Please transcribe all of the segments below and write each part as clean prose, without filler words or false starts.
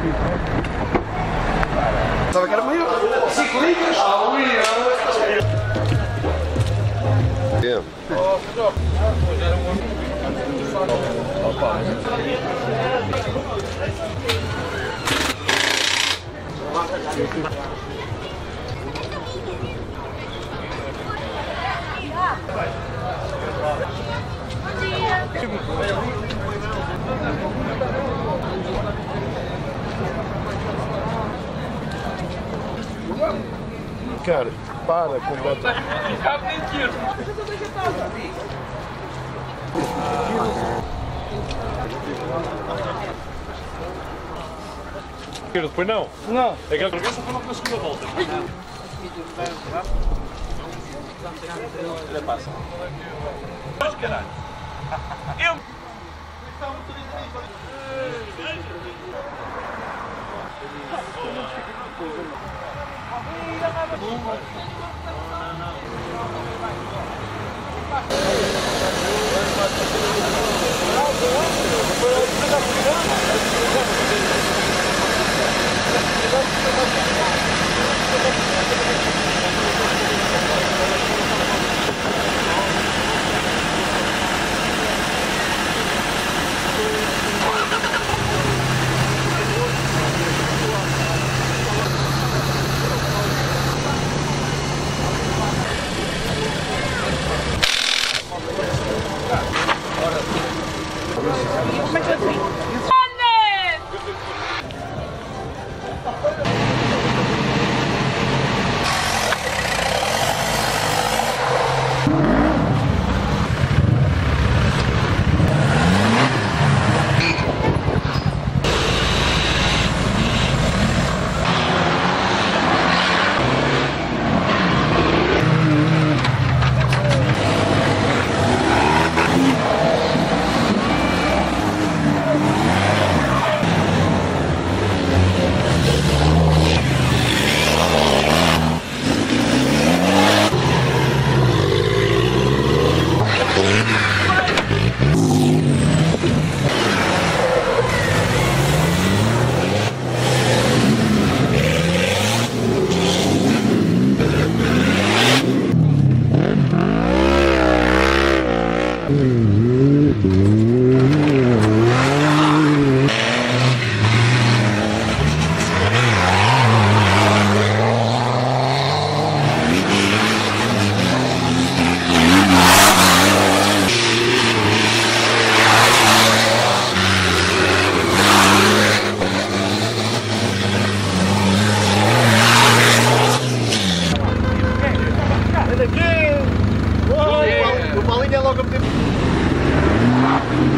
Sabe que era maior. 5 litros? Yeah. Cara, para completamente. Depois não? Não. É que a carcaça foi logo na segunda volta. Olha, passa. Mas caralho. Eu... O Paulinho é logo a meter.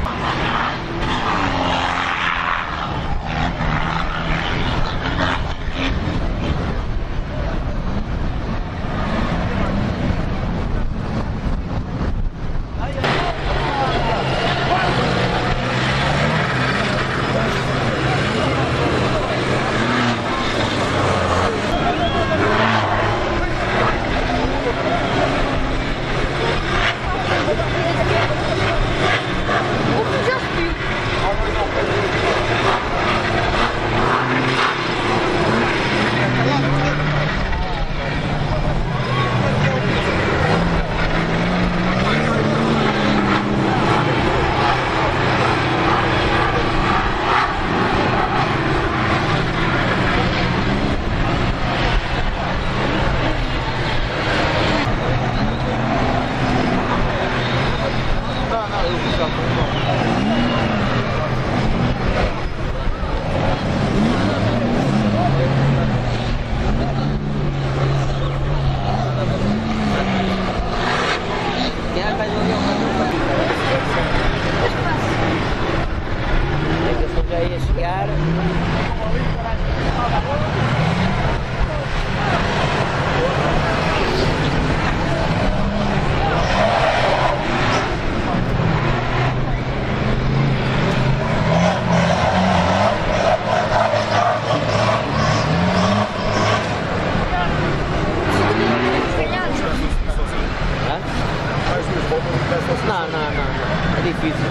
Já ia chegar. Não, é difícil.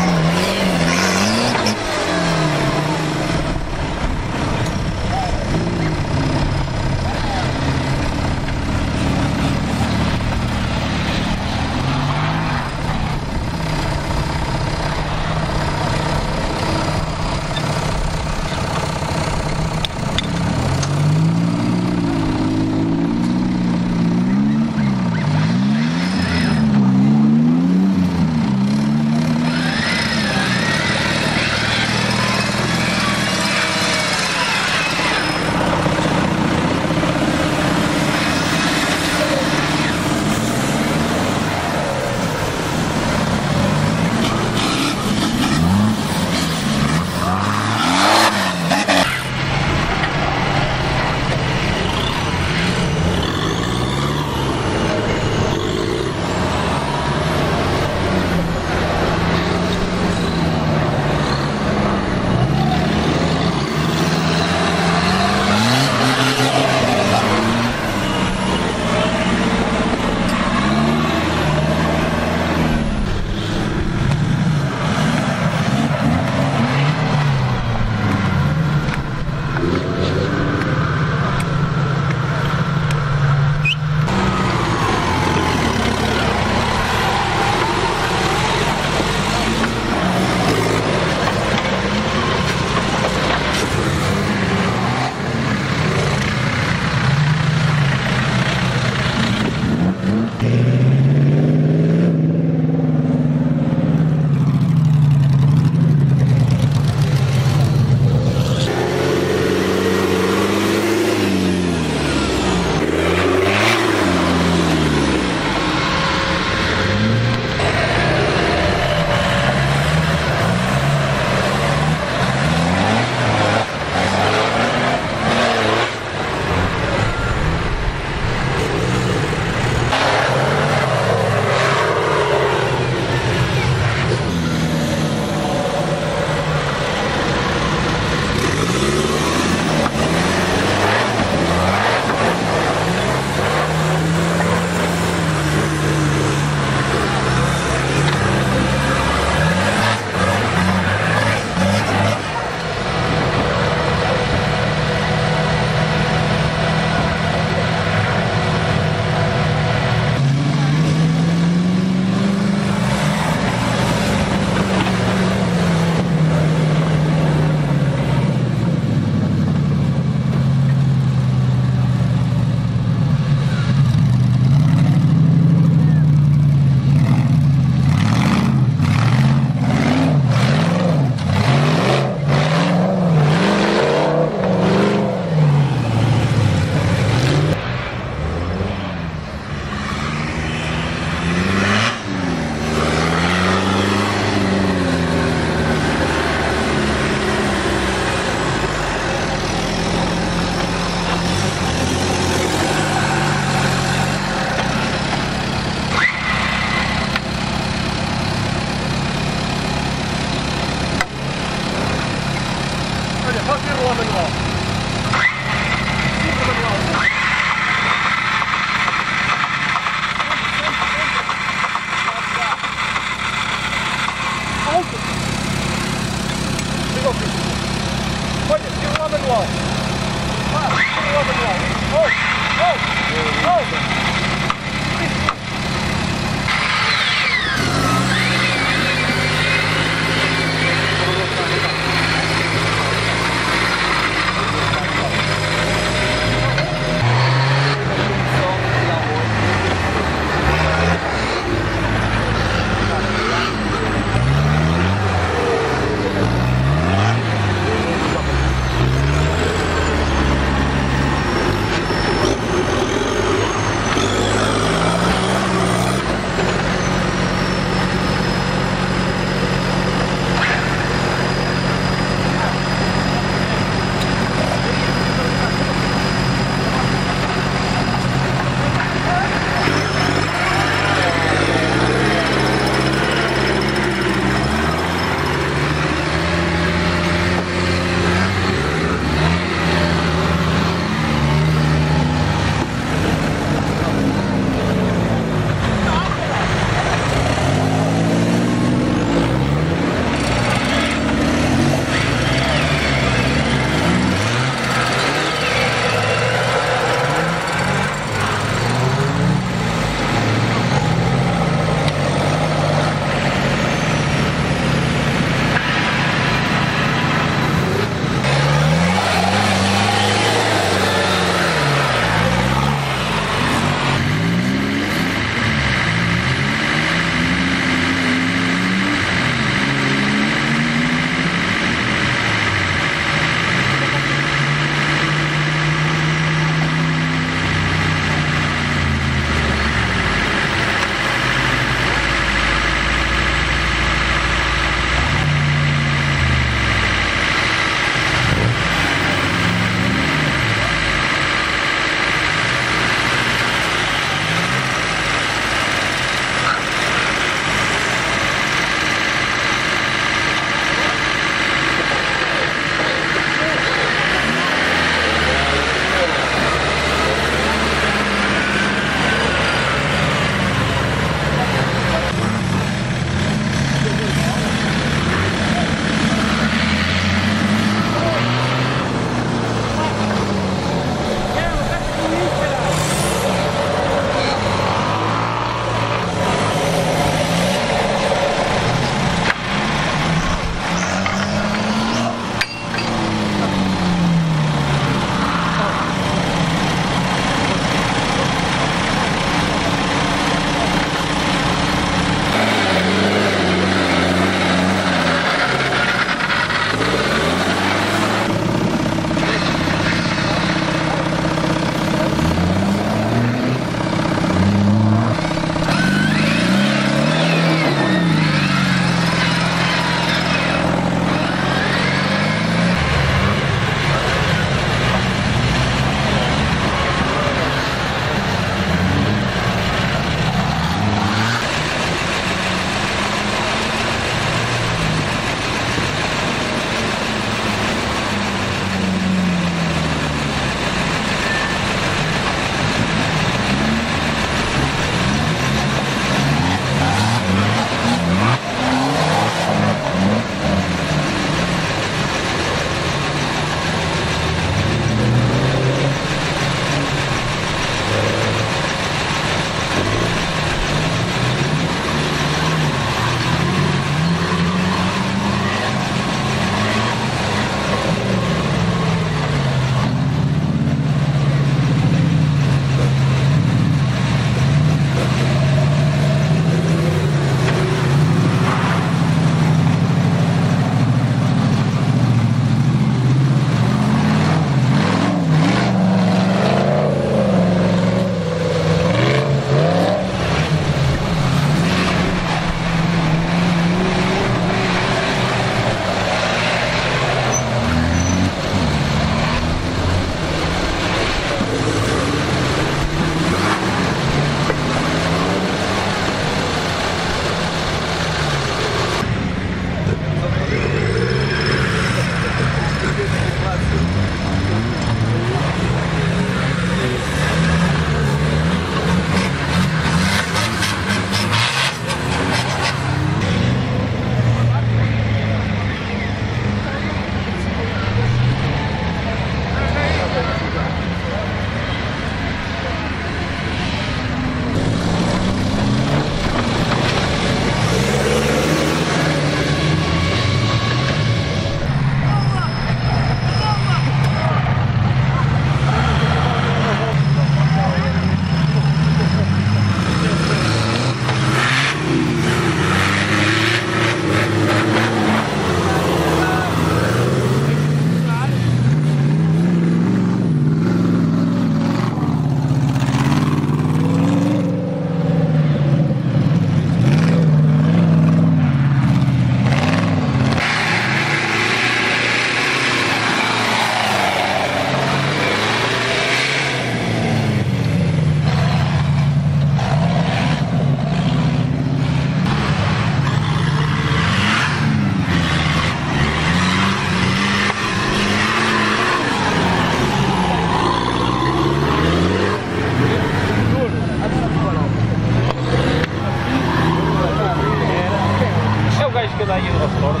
que andar aí ao fora.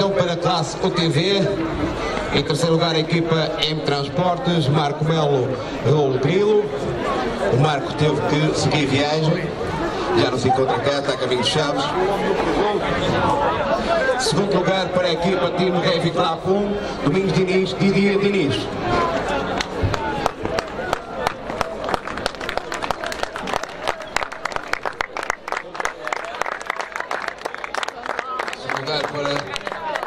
então para a classe UTV. Em terceiro lugar a equipa M Transportes, Marco Melo Raul Grilo. O Marco teve que seguir viagem, já não se encontra cá, está a caminho de Chaves. Segundo lugar para a equipa Tino Heavy Club 1, Domingos Diniz, Didier Diniz. Segundo lugar para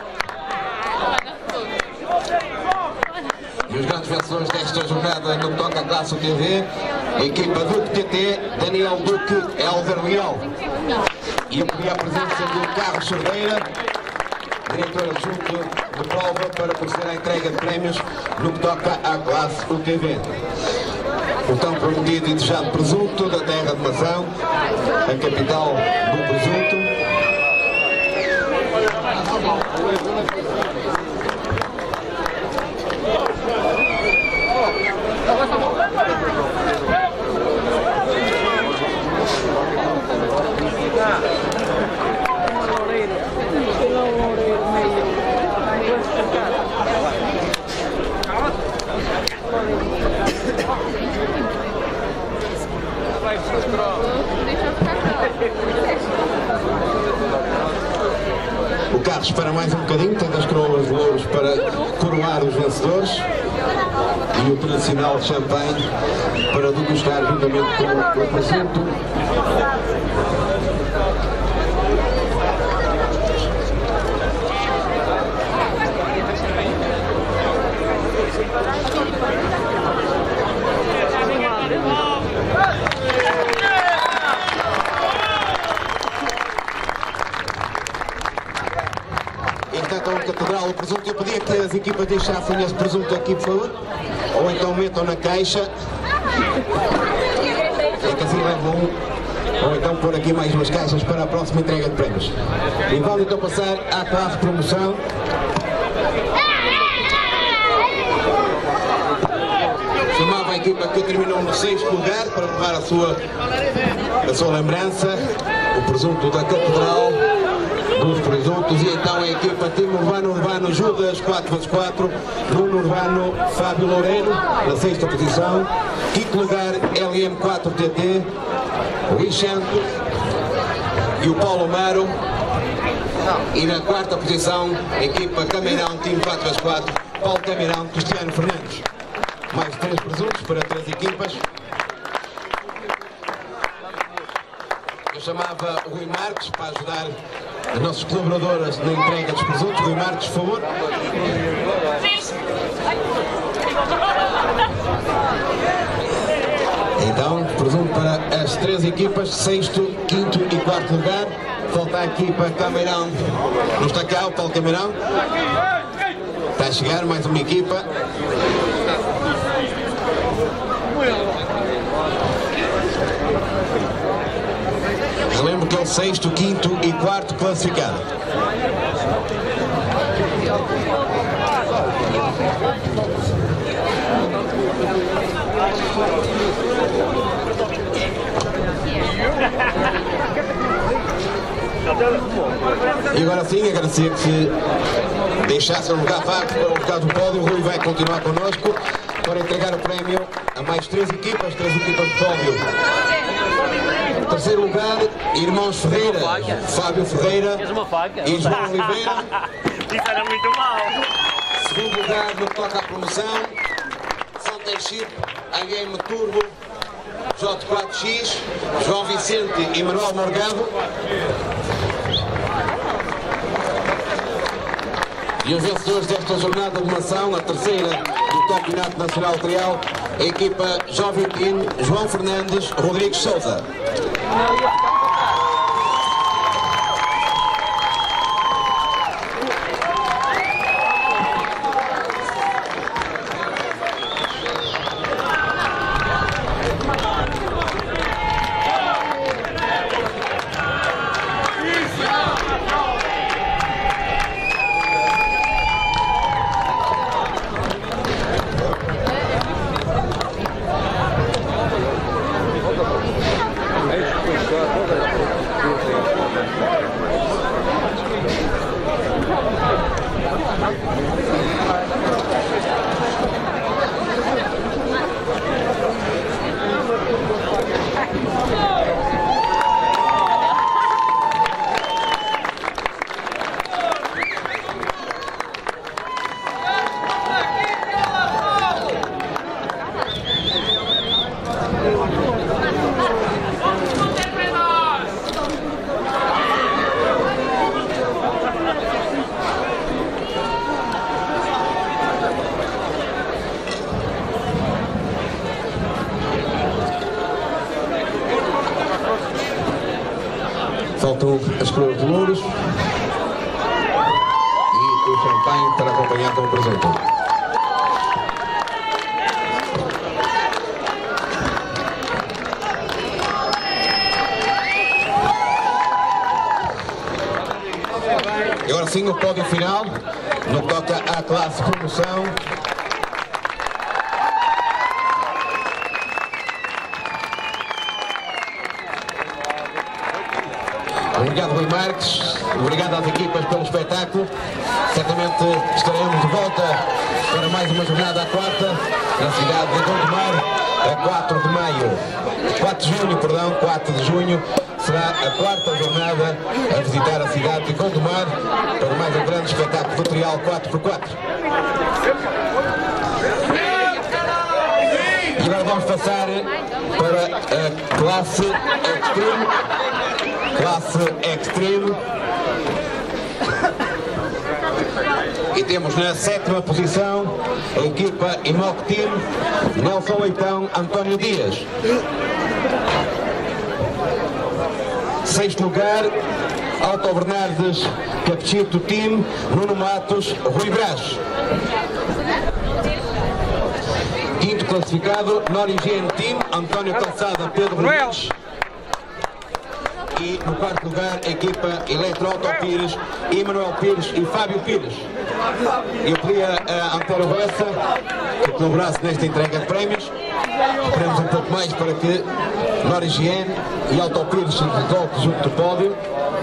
os grandes vencedores desta jornada no que toca à classe UTV, a equipa Duque TT, Daniel Duque, Helder Leal. E eu pedi a presença do Carlos Cerdeira, diretor adjunto de prova, para proceder à entrega de prémios no que toca à classe UTV. O tão prometido e desejado presunto da terra de Mação, a capital do presunto. O carro espera mais um bocadinho, tem as coroas de louros para coroar os vencedores e o tradicional champanhe para degustar juntamente com o presunto. Então, Catedral, o presunto, eu pedia que as equipas deixassem esse presunto aqui, por favor, ou então metam na caixa, é que assim levam um, ou então pôr aqui mais umas caixas para a próxima entrega de prémios. E vamos então passar à classe de promoção. Chamava a equipa que terminou no 6º lugar para levar a sua lembrança, o presunto da Catedral dos presuntos, e então a equipa Time Urbano Judas 4x4, Nuno Urbano Fábio Loureiro na 6ª posição, 5º lugar LM4 TT, Luís Santos e o Paulo Amaro, e na 4ª posição a equipa Cameirão Time 4x4, Paulo Cameirão, Cristiano Fernandes. Mais 3 presuntos para 3 equipas. Eu chamava o Rui Marques para ajudar as nossas colaboradoras na entrega dos presuntos. Rui Marques, por favor. Então, presunto para as 3 equipas, 6º, 5º e 4º lugar. Falta a equipa Cameirão. Não está cá o Paulo Cameirão. Está a chegar mais uma equipa. Relembro que é o 6º, 5º e 4º classificado. E agora sim, agradecer que deixassem um lugar vago para o lugar do pódio. O Rui vai continuar connosco para entregar o prémio a mais 3 equipas de pódio. Em terceiro lugar, Irmãos Ferreira, Fábio Ferreira e João Oliveira. Isso era muito mal. Segundo lugar, no que toca à promoção, Fountain Ship, AM Turbo, J4X, João Vicente e Manuel Morgado. E os vencedores desta jornada de Mação, a terceira do Campeonato Nacional Trial, a equipa Jovem Team, João Fernandes, Rodrigues Souza. Faltam as coroas de louros e o champanhe para acompanhar com o presunto. E agora sim o pódio final, no que toca à classe promoção. Obrigado, Rui Marques. Obrigado às equipas pelo espetáculo. Certamente estaremos de volta para mais uma jornada à quarta, na cidade de Gondomar, a 4 de maio. 4 de junho, será a quarta jornada a visitar a cidade de Gondomar para mais um grande espetáculo do trial 4x4. E agora vamos passar para a classe Extreme. E temos na 7ª posição a equipa Imoc Team, Nelson Leitão, António Dias. 6º lugar, Alto Bernardes, Capchito Team, Nuno Matos, Rui Brás. 5º classificado, Norigien Team, António Calçada, Pedro Rodrigues. E no 4º lugar, a equipa Eletro Auto Pires, Emanuel Pires e Fábio Pires. Eu pedi a Antero Bessa que colaborasse nesta entrega de prémios. Esperamos um pouco mais para que Norigien e Auto Pires se resolvem junto do pódio.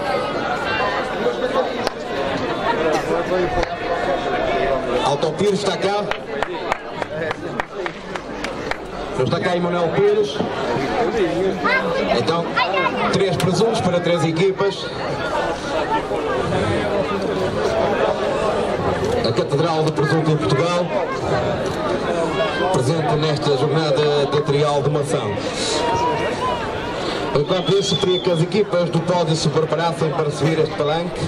Auto Pires está cá. Está cá Emanuel Pires. Então, 3 presuntos para 3 equipas. A Catedral do Presunto em Portugal, presente nesta jornada de trial de mação. Enquanto isso, queria que as equipas do pódio se preparassem para subir este palanque.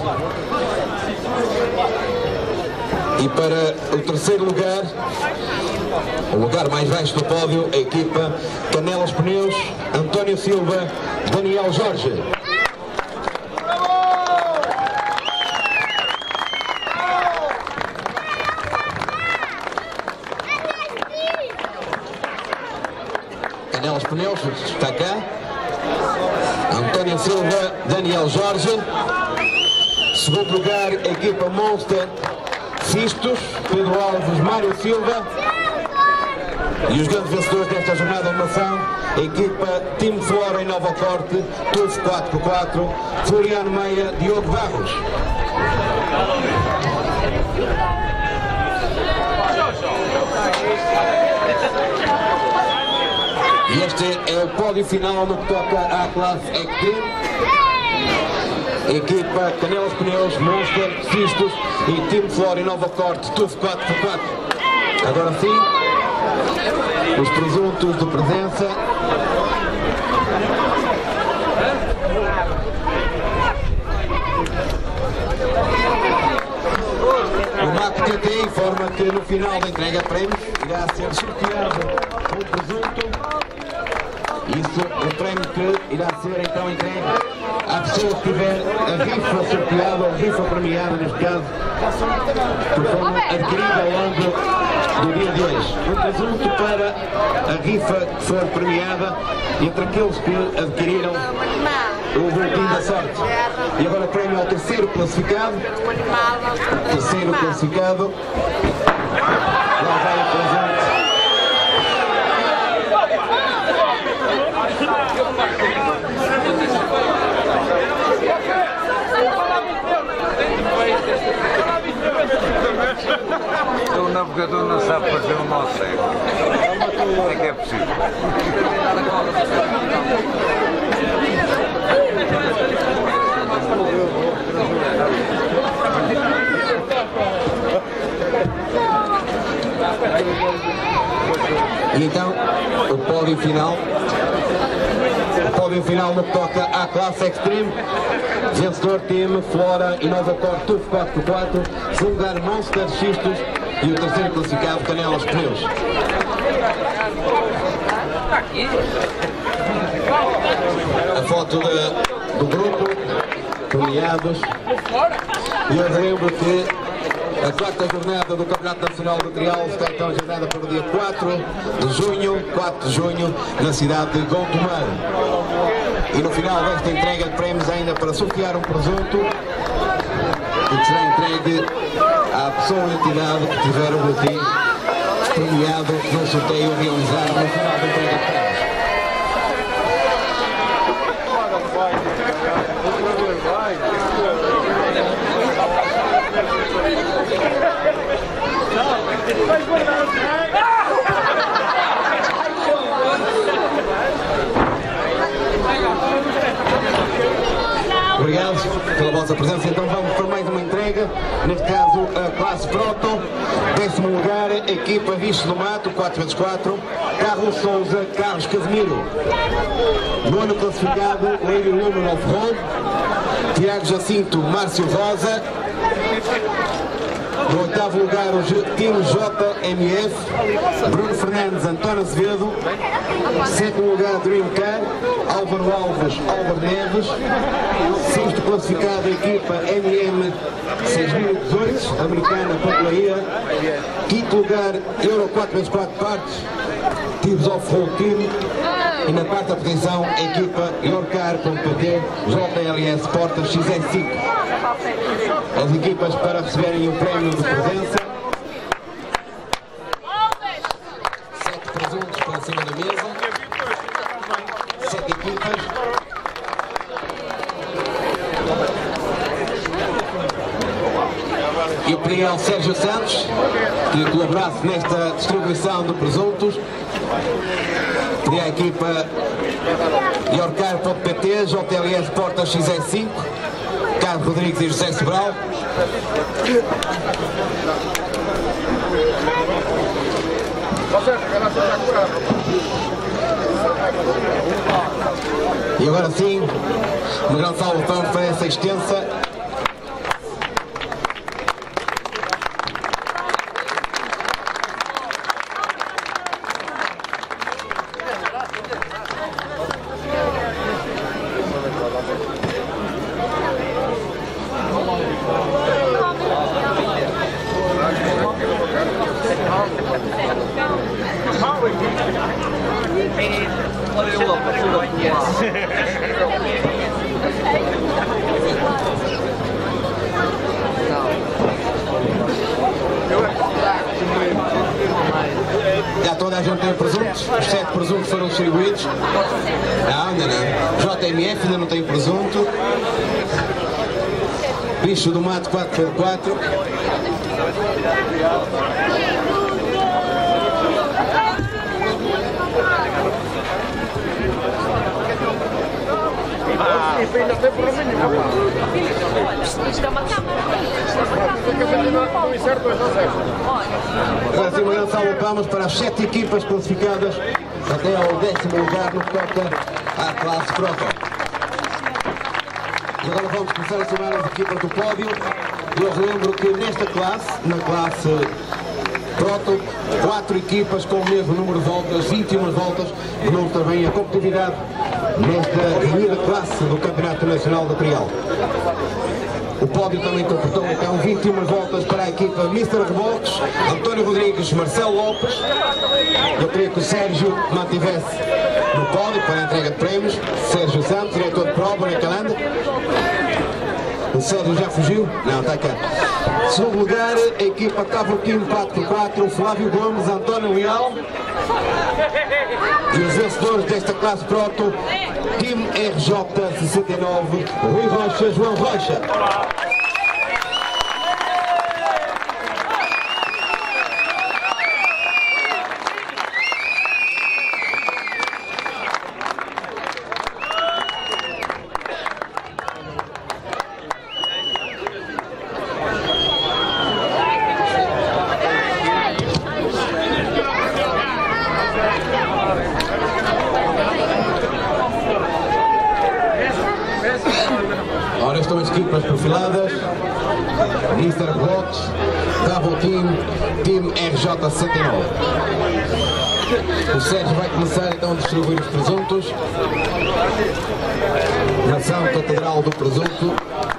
E para o 3º lugar, o lugar mais baixo do pódio, a equipa Canelas Pneus, António Silva, Daniel Jorge. Canelas Pneus está cá. António Silva, Daniel Jorge. 2º lugar, a equipa Monster Cistos, Pedro Alves, Mário Silva. E os grandes vencedores desta jornada de mação, a equipa Team Flora em Nova Corte, TUF 4x4, Floriano Meia, Diogo Barros. E este é o pódio final no que toca à classe Extreme. A equipa Canelas Pneus, Monster, Cistos e Team Flora em Nova Corte, TUF 4x4. Agora sim, os presuntos de presença. O MAC TT informa que no final da entrega de prémios irá ser sorteado um presunto. Isso, o prémio que irá ser então entregue à pessoa que tiver a rifa sorteada ou rifa premiada, neste caso, por forma adquirida ao longo do dia de hoje. Um presunto para a rifa que for premiada entre aqueles que adquiriram o boletim da sorte. E agora o prémio ao 3º classificado. Terceiro classificado. Lá vai o presente. só porque tu não sabe fazer um nó cego. Como é que é possível? E então, o pódio final. O pódio final no que toca à classe Extreme. Vencedor time Flora Inovacore TUF 4x4. Segundo lugar Monster Xistos. E o terceiro classificado Canelas Pneus. A foto do grupo, premiados. E eu lembro que a quarta jornada do Campeonato Nacional de Trial está então agendada para o dia 4 de junho, na cidade de Gondomar. E no final desta entrega de prémios ainda para sortear um presunto e que será entregue à pessoa ou entidade que tiver o boletim premiado no sorteio a realizar no final da entrega de prémios. Obrigado pela vossa presença. Então vamos para mais uma entrega, neste caso a classe Proto. 10º lugar, equipa Vixe do Mato 4x4, Carlos Souza, Carlos Casimiro. 9º classificado, Leio Luno Off-Road, Tiago Jacinto, Márcio Rosa. No 8º lugar, o time JMF, Bruno Fernandes, António Azevedo. 7º lugar, Dream Car, Álvaro Alves, Álvaro Neves. 6º classificado, a equipa MM 6018, americana Papelaria. 5º lugar, Euro 4x4 Partes, Tives Off-Road Team. E na 4ª posição, a equipa Yorcar.pt, JLS Portas XS5. As equipas para receberem o prémio de presença. 7 presuntos para cima da mesa. 7 equipas. E o pedi ao Sérgio Santos que colaborasse nesta distribuição de presuntos. Pedi à equipa Yorcar.pt, JLS Portas XS5, Carlos Rodrigues e José Sobral. E agora sim, uma grande salva de palmas para essa extensa. Já toda a gente tem presuntos, os 7 presuntos foram distribuídos. Não, ainda não. JMF ainda não tem presunto. Bicho do Mato 4x4. Agora sim, uma grande salva de palmas para as 7 equipas classificadas até ao 10º lugar no que toca à classe Proto. E agora vamos começar a chamar as equipas do pódio. Eu relembro que nesta classe, na classe Proto, 4 equipas com o mesmo número de voltas, 21 voltas, demonstra também a competitividade nesta renhida classe do Campeonato Nacional de Trial. O pódio também completou então 21 voltas para a equipa Mr. Revoltos, António Rodrigues, Marcelo Lopes. Eu queria que o Sérgio mantivesse no pódio para a entrega de prémios. Sérgio Santos, diretor de prova na Calanda. O Sérgio já fugiu? Não, está cá. Segundo lugar, a equipa Tavorquim 4x4, Flávio Gomes, António Leal. E os vencedores desta classe Proto, Time RJ69, Rui Rocha, João Rocha. são as equipas perfiladas. Mr. Blocks, Double Team, Team RJ69. O Sérgio vai começar então a distribuir os presuntos. Nação Catedral do Presunto.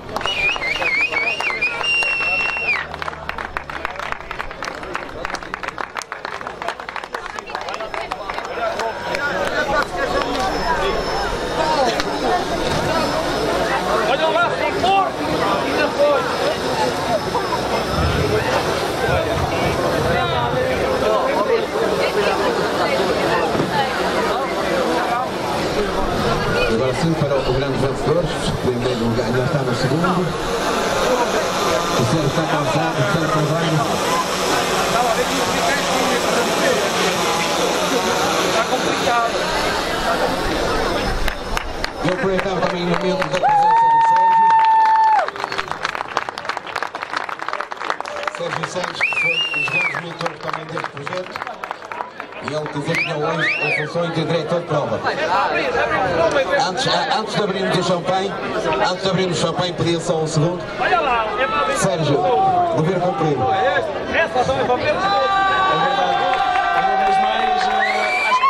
Agora sim para o grande vencedor, o primeiro lugar já está no segundo. O Sérgio está cansado, o Sérgio também. Está complicado. E aproveitava também o momento da presença do Sérgio Santos, que foi um dos grandes mentores também deste projeto. E ele desempenhou hoje as funções de diretor de prova. Antes de abrirmos o champanhe, pedia só um segundo. Sérgio, dever cumprido. É verdade. Uma vez mais, acho que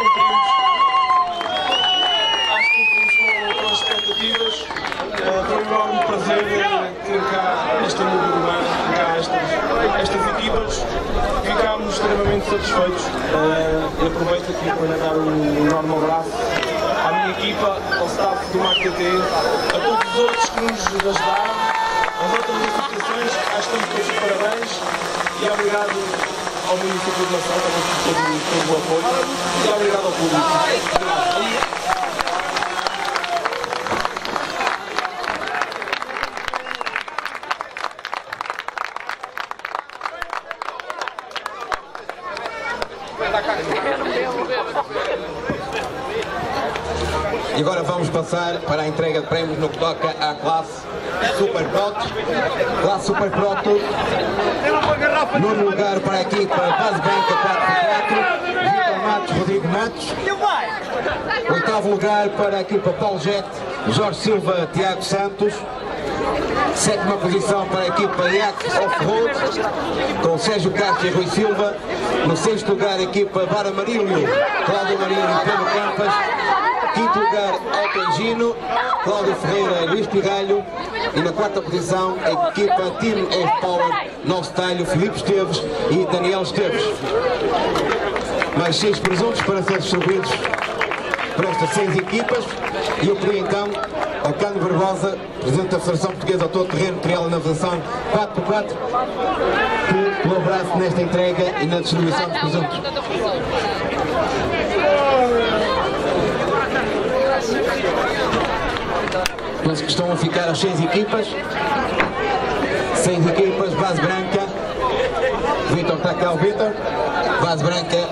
cumprimos com as expectativas. Foi um enorme prazer ter cá esta nuvem urbana, cá estas equipas. Ficámos extremamente satisfeitos. Aproveito aqui para dar um enorme abraço à minha equipa, ao staff do MAC-TT, a todos os outros que nos ajudaram, às outras associações, acho que estamos todos de parabéns e obrigado ao município de Nação também por todo o apoio e obrigado ao público. E agora vamos passar para a entrega de prémios no que toca à classe Super Proto. Classe Super Proto, nono lugar para a equipa Base Branca 4x4, Vitor Matos, Rodrigo Matos. Oitavo lugar para a equipa Paulo Jet, Jorge Silva, Tiago Santos. Sétima posição para a equipa IAC Off-Road, com Sérgio Castro e Rui Silva. No sexto lugar a equipa Vara Marílio, Cláudio Marinho e Pedro Campas. Quinto lugar, Alto Engino, Cláudio Ferreira e Luís Pigalho. E na quarta posição, a equipa Team F-Power, Nosso Talho, Filipe Esteves e Daniel Esteves. Mais 6 presuntos para ser distribuídos por estas 6 equipas. E eu pedi então ao Cano Barbosa, presidente da Federação Portuguesa ao Todo-Terreno, Trial e Navegação 4x4, que colaborasse nesta entrega e na distribuição dos presuntos. Penso que estão a ficar as 6 equipas. 6 equipas, Base Branca. Vitor, está cá o Vitor. Base Branca.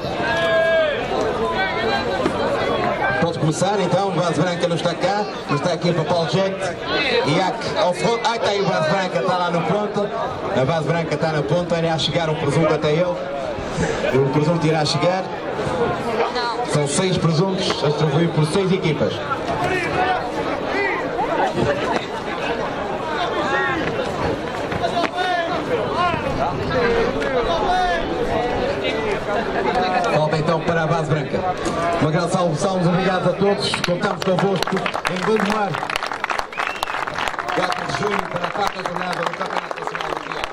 Pode começar então, Base Branca não está cá, mas está aqui para Paulo Jet. IAC Off-Road. Ah, está aí o Base Branca, está lá no ponto. A Base Branca está na ponta, irá chegar um presunto até ele. O presunto irá chegar. São 6 presuntos a distribuir por 6 equipas. Volta então para a Base Branca. Uma grande salve, obrigado a todos. Contamos convosco em Gondomar. 4 de junho para a quarta jornada do Campeonato Nacional do Trial.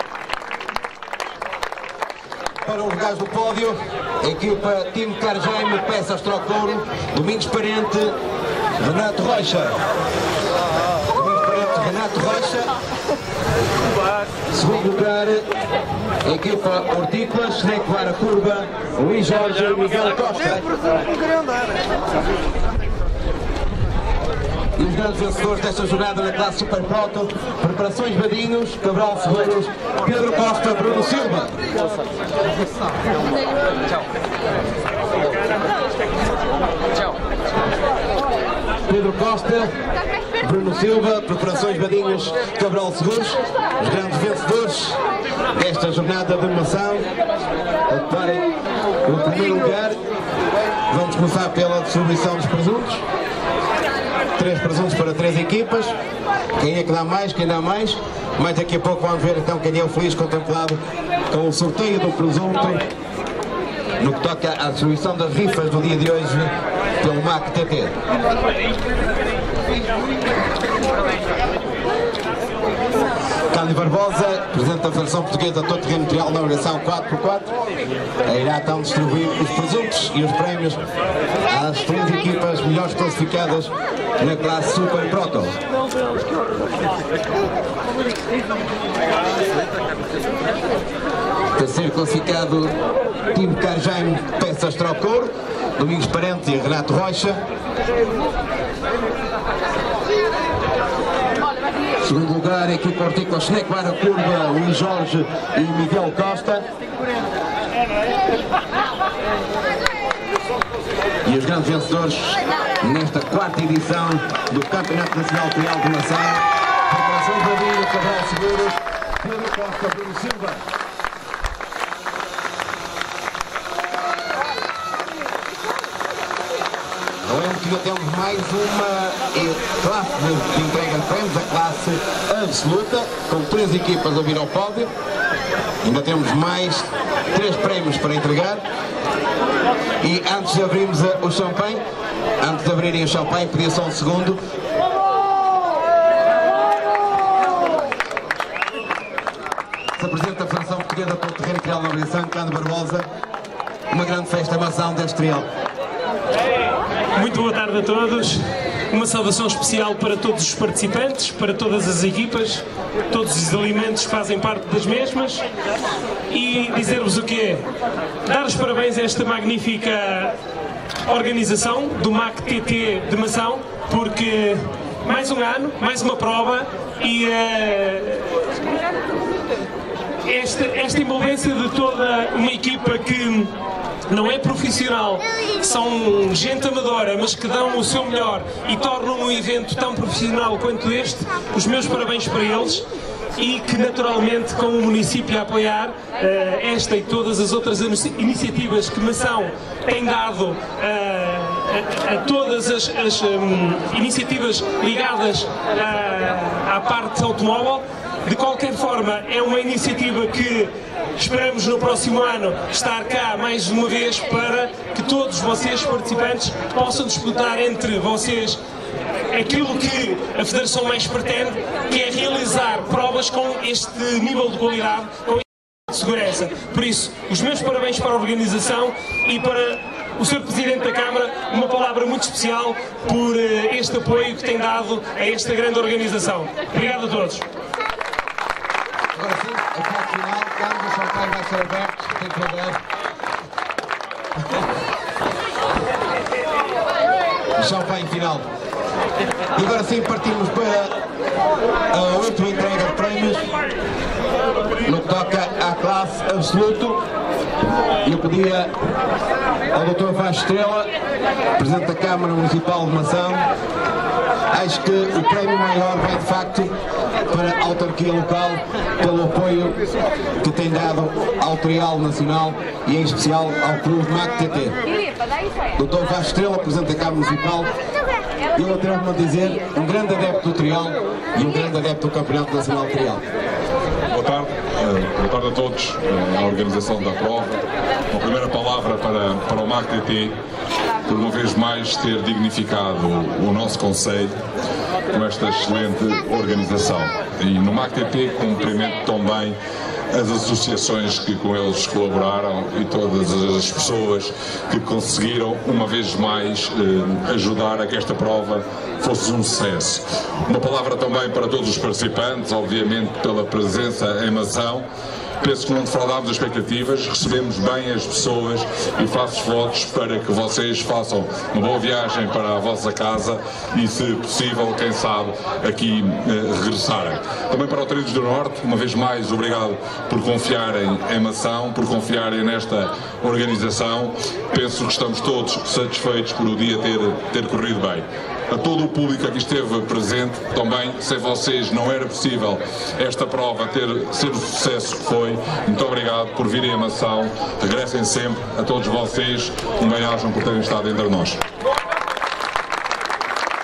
Para os lugares do pódio, a equipa Team Carjaime, Peças Trocouro, Domingos Parente, Renato Rocha. Domingos Parente, Renato Rocha. Segundo lugar, a equipa Hortícolas, Necoar a Curva, Luís Jorge e Miguel Costa. E os grandes vencedores desta jornada na classe Super Proto, Preparações Badinhos, Cabral Ferreiros, Pedro Costa, Bruno Silva. Pedro Costa, Bruno Silva, Preparações Badinhos, Cabral Seguros, os grandes vencedores desta jornada de animação. Ocuparem o primeiro lugar. Vamos começar pela distribuição dos presuntos. 3 presuntos para 3 equipas. Quem é que dá mais? Quem dá mais? Mas daqui a pouco vamos ver então quem é o feliz contemplado com o sorteio do presunto no que toca à distribuição das rifas do dia de hoje pelo MAC-TT. Cândido Barbosa, Presidente da Federação Portuguesa do Territorial na oração 4x4, irá então distribuir os presuntos e os prémios às 3 equipas melhores classificadas na classe Super Proto. Terceiro classificado, Time Carjaime Peças Trocor, Domingos Parente e Renato Rocha. Segundo lugar, a equipa hortícola Schneckbar Curva, Luís Jorge e Miguel Costa. E os grandes vencedores nesta 4ª edição do Campeonato Nacional Trial de Mação, Federação Vadinho, Cabral Seguros, Pedro Costa, Bruno Silva. Lembro que ainda temos mais uma classe de entrega de prémios, a classe absoluta, com 3 equipas a vir ao pódio. Ainda temos mais 3 prémios para entregar. E antes de abrirmos o champanhe, antes de abrirem o champanhe, pedia só um segundo. Se apresenta a Federação Portuguesa pelo Terreno Crial da Obrigação, Cândido Barbosa, uma grande festa mação deste trial. Muito boa tarde a todos. Uma saudação especial para todos os participantes, para todas as equipas, todos os elementos que fazem parte das mesmas. E dizer-vos o quê? Dar os parabéns a esta magnífica organização do MAC-TT de Mação, porque mais um ano, mais uma prova e esta envolvência de toda uma equipa que não é profissional, são gente amadora, mas que dão o seu melhor e tornam um evento tão profissional quanto este. Os meus parabéns para eles e que naturalmente, com o município a apoiar esta e todas as outras iniciativas que Mação tem dado a todas as iniciativas ligadas à parte automóvel. De qualquer forma, é uma iniciativa que esperamos no próximo ano estar cá mais uma vez para que todos vocês participantes possam disputar entre vocês aquilo que a Federação mais pretende, que é realizar provas com este nível de qualidade, com este nível de segurança. Por isso, os meus parabéns para a organização e para o Sr. Presidente da Câmara, uma palavra muito especial por este apoio que tem dado a esta grande organização. Obrigado a todos. Agora sim, até ao final, quando o champanhe vai ser aberto, tem que abrir. O champanhe final. E agora sim partimos para a última entrega de prémios, no que toca à classe absoluto. Eu pedia ao Dr. Vaz Estrela, Presidente da Câmara Municipal de Mação, acho que o prémio maior vai de facto para a autarquia local, pelo apoio que tem dado ao Trial Nacional e em especial ao Clube MAC-TT. Dr. Vaz Estrela, Presidente da Câmara Municipal, ele atrevo-me a dizer, um grande adepto do Trial e um grande adepto do Campeonato Nacional de Trial. Boa tarde a todos, a organização da prova. Uma primeira palavra para o MAC-TT, por uma vez mais ter dignificado o nosso Conselho com esta excelente organização. E no MAC-TT cumprimento também as associações que com eles colaboraram e todas as pessoas que conseguiram uma vez mais ajudar a que esta prova fosse um sucesso. Uma palavra também para todos os participantes, obviamente pela presença em Mação. Penso que não defraudámos as expectativas, recebemos bem as pessoas e faço votos para que vocês façam uma boa viagem para a vossa casa e, se possível, quem sabe, aqui regressarem. Também para o Trilhos do Norte, uma vez mais, obrigado por confiarem em Mação, por confiarem nesta organização. Penso que estamos todos satisfeitos por o dia ter corrido bem. A todo o público que esteve presente, também, sem vocês não era possível esta prova ser o sucesso que foi. Muito obrigado por virem a Mação, regressem sempre. A todos vocês, um bem-ajam por terem estado entre nós. Agora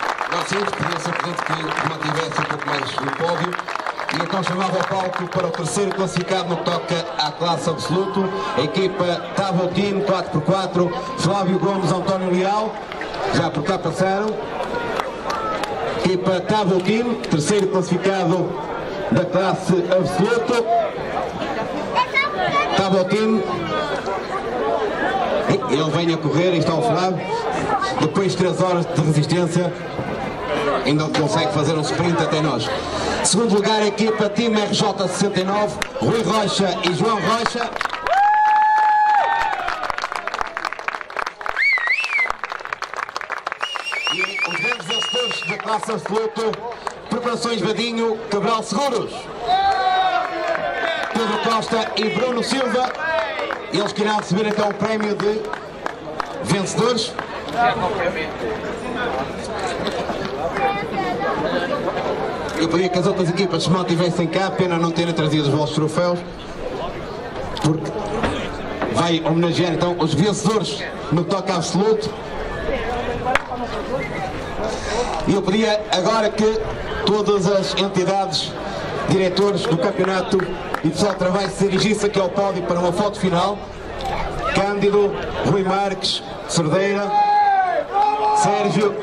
agradecidos, podia ser presente que mantivesse um pouco mais no pódio. E então chamava ao palco para o terceiro classificado no que toca à classe absoluto, a equipa Tavotim 4x4, Flávio Gomes, António Leal, já por cá passaram. Equipa Tavotim, terceiro classificado da classe absoluto. Tavotim, ele vem a correr, está ao Flávio, depois de 3 horas de resistência, ainda consegue fazer um sprint até nós. Segundo lugar, a equipa Team RJ69, Rui Rocha e João Rocha. E os grandes vencedores da classe absoluto, Preparações Vadinho, Cabral Seguros, Pedro Costa e Bruno Silva. Eles que irão receber então o prémio de vencedores. Eu pedia que as outras equipas se mantivessem cá, pena não terem trazido os vossos troféus, porque vai homenagear então os vencedores no toque absoluto. E eu pedia agora que todas as entidades, diretores do campeonato e pessoal de trabalho se dirigissem aqui ao pódio para uma foto final. Cândido, Rui Marques, Cerdeira, Sérgio.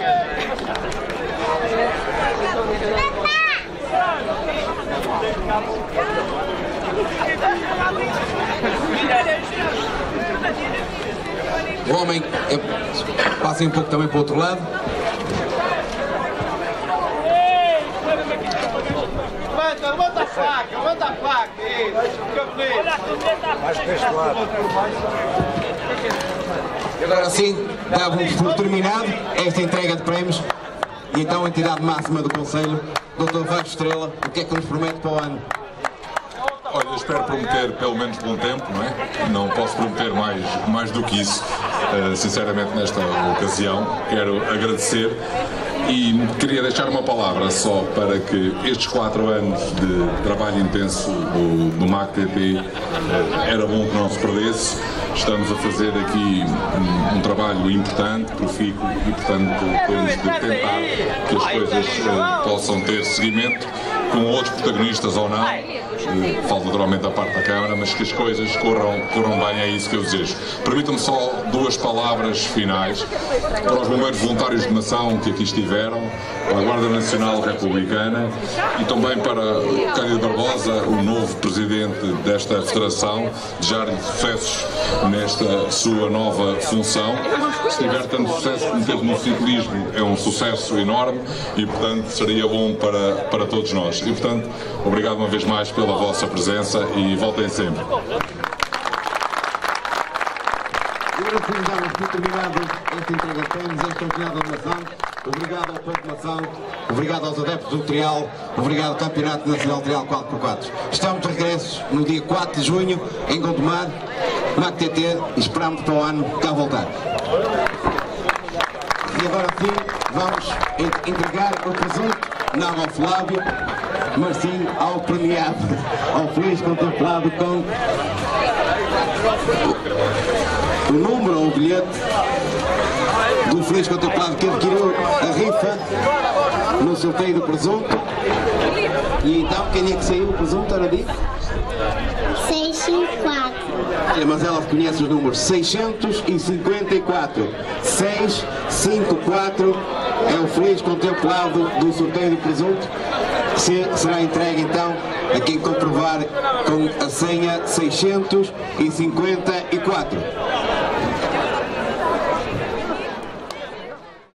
O homem, passem um pouco também para o outro lado. Levanta a faca, E agora sim, dávamos por terminado esta entrega de prémios. E então a entidade máxima do Conselho, Dr. Vasco Estrela, o que é que nos promete para o ano? Olha, espero prometer pelo menos bom tempo, não é? Não posso prometer mais do que isso. Sinceramente, nesta ocasião, quero agradecer e queria deixar uma palavra só para que estes 4 anos de trabalho intenso do MACTT era bom que não se perdesse. Estamos a fazer aqui um trabalho importante, profícuo, e portanto temos de tentar que as coisas possam ter seguimento, com outros protagonistas ou não. Falo naturalmente da parte da Câmara, mas que as coisas corram bem, é isso que eu desejo. Permitam-me só 2 palavras finais para os bombeiros voluntários de nação que aqui estiveram, para a Guarda Nacional Republicana e também para o Cândido Barbosa, o novo presidente desta federação. Desejar-lhe sucessos nesta sua nova função. Se tiver tanto sucesso como teve no ciclismo, é um sucesso enorme e, portanto, seria bom para todos nós. E, portanto, obrigado uma vez mais pela vossa presença e voltem sempre. Agora sim, damos por terminado esta entrega de prémios, este campeonato de nação. Obrigado ao povo de nação, obrigado aos adeptos do trial, obrigado ao Campeonato Nacional Trial 4x4. Estamos de regresso no dia 4 de junho em Gondomar, MACTT, e esperamos para o ano cá voltar. E agora sim, vamos entregar o presunto, não ao Flávio, mas sim ao premiado, ao feliz contemplado com o número ou o bilhete do feliz contemplado que adquiriu a rifa no sorteio do presunto. E então, quem é que saiu o presunto, era dito? 654. Olha, mas ela reconhece os números 654. 654 é o feliz contemplado do sorteio do presunto, que será entregue então a quem comprovar com a senha 654.